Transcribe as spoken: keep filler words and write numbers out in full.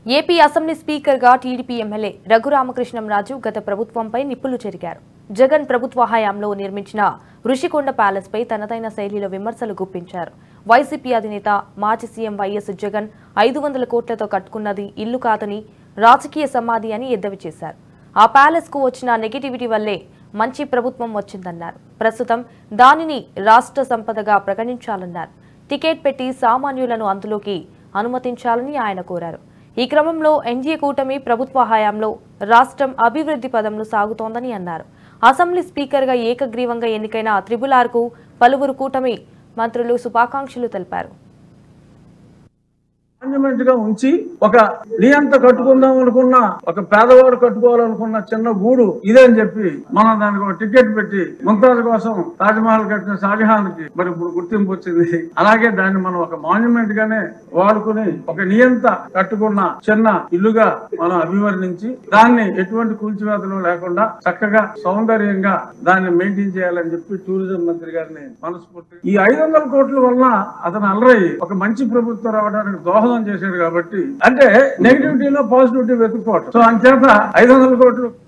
AP assembly speaker గా TDP MLA Raghuramakrishnamraju గత ప్రభుత్వంపై నిప్పులు చెరిగారు. జగన్ ప్రభుత్వ హయాంలో నిర్మించిన ఋషికొండ ప్యాలెస్ పై తనదైన శైలిలో విమర్శలు గుప్పించారు. వైసీపీ అధినేత మాజీ సీఎం వైఎస్ జగన్ ఐదు వందల కోట్లతో కట్టుకున్నది ఇల్లు కాదని రాజకీయ సమాధి అని ఎద్దేవా చేశారు. ఆ ప్యాలెస్ కు వచ్చిన నెగిటివిటీ వల్లే మంచి ప్రభుత్వం వచ్చిందన్నారు. ప్రస్తుతం దానిని రాష్ట్ర సంపదగా ప్రకటించాలన్నారు. టికెట్ పెట్టి సామాన్యులను అందులోకి అనుమతించాలని ఆయన కోరారు. ఈ క్రమంలో ఎన్డీఏ కూటమి ప్రభుత్వ హయాంలో రాష్ట్రం అభివృద్ధి పదంలో సాగుతోందని అన్నారు. అసెంబ్లీ స్పీకర్గా ఏకగ్రీవంగా ఎన్నికైన త్రిబుల్ ఆర్ కు పలువురు కూటమి మంత్రులు శుభాకాంక్షలు తెలిపారు. మాన్యుమెంట్ గా ఉంచి ఒక నియంత కట్టుకుందాం అనుకున్న ఒక పేదవాడు కట్టుకోవాలనుకున్న చిన్న గూడు ఇదే అని చెప్పి మనం దానికి ఒక టికెట్ పెట్టి ముంతాజ్ కోసం తాజ్మహల్ కట్టిన షాజహాన్ కి మరి ఇప్పుడు గుర్తింపు వచ్చింది. అలాగే దాన్ని మనం ఒక మాన్యుమెంట్ గానే వాడుకుని ఒక నియంత కట్టుకున్న చిన్న ఇల్లుగా మనం అభివర్ణించి దాన్ని ఎటువంటి కూల్చివేతలు లేకుండా చక్కగా సౌందర్యంగా దాన్ని మెయింటైన్ చేయాలని చెప్పి టూరిజం మంత్రి గారిని మనస్ఫూర్తి ఈ ఐదు వందల కోట్ల వల్ల అతను అలరయ్యి ఒక మంచి ప్రభుత్వం రావడానికి దోహదం చేశాడు. కాబట్టి అంటే నెగిటివిటీలో పాజిటివిటీ వెతుక్కోవటం. సో అంచేత ఐదు వందల కోట్లు